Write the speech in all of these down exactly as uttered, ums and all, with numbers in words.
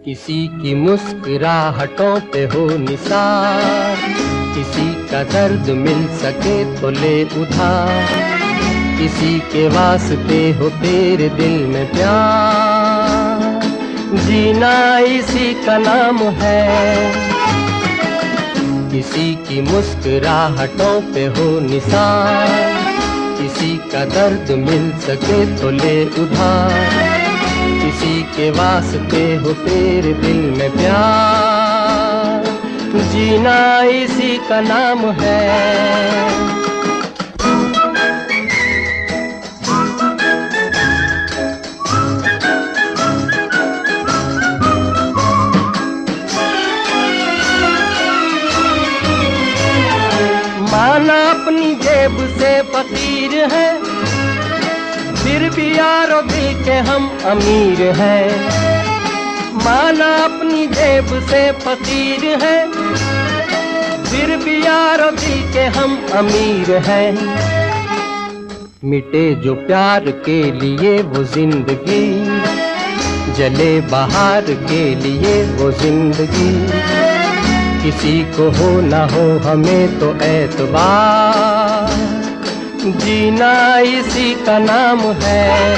किसी की मुस्कुराहटों पे हो निसार, किसी का दर्द मिल सके तो ले उधार, किसी के वास्ते हो तेरे दिल में प्यार, जीना इसी का नाम है। किसी की मुस्कुराहटों पे हो निसार, किसी का दर्द मिल सके तो ले उधार, किसी के वास्ते हो तेरे दिल में प्यार, जीना इसी का नाम है। माना अपनी जेब से फकीर है, फिर भी यारो दिल के हम अमीर हैं। माना अपनी जेब से फकीर है, फिर भी यारो दिल के हम अमीर हैं। मिटे जो प्यार के लिए वो जिंदगी, जले बहार के लिए वो जिंदगी, किसी को हो ना हो हमें तो एतबार, जीना इसी का नाम है।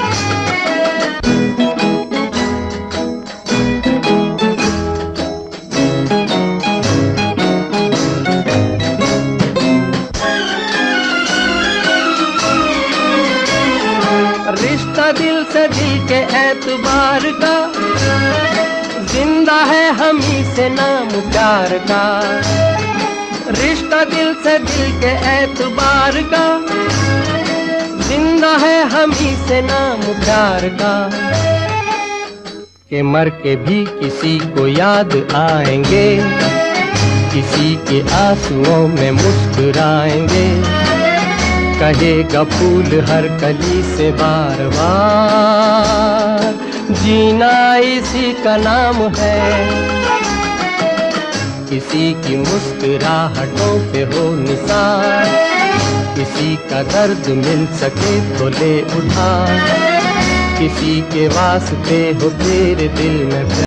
रिश्ता दिल से दिल के एतबार का, जिंदा है हम ही से नाम प्यार का। रिश्ता दिल से दिल के एतबार का, जिंदा है हम ही से नाम प्यार का। के मर के भी किसी को याद आएंगे, किसी के आंसुओं में मुस्कुराएंगे, कहेगा फूल हर कली से बार बार, जीना इसी का नाम है। किसी की मुस्कुराहटों पे हो निसार, किसी का दर्द मिल सके तो ले उधार, किसी के वास्ते हो तेरे दिल में